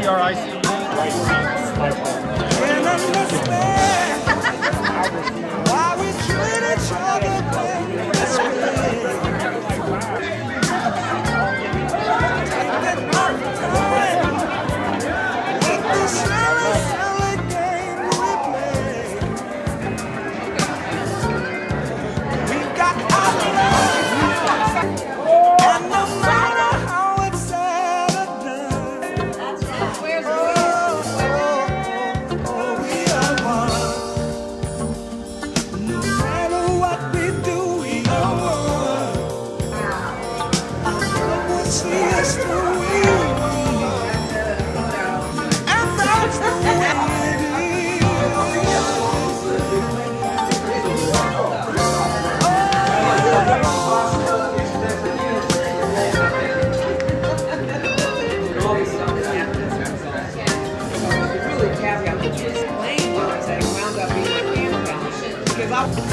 TRIC. Can't understand why we treat each other this way. Taking our time with the silly, silly game we play. We've got our love, and no matter how it's said or done, we are one. No matter what we do, we are one. Our love will see us through. And that's the way it is. Really caveat that you explained what I wound up being a camera because I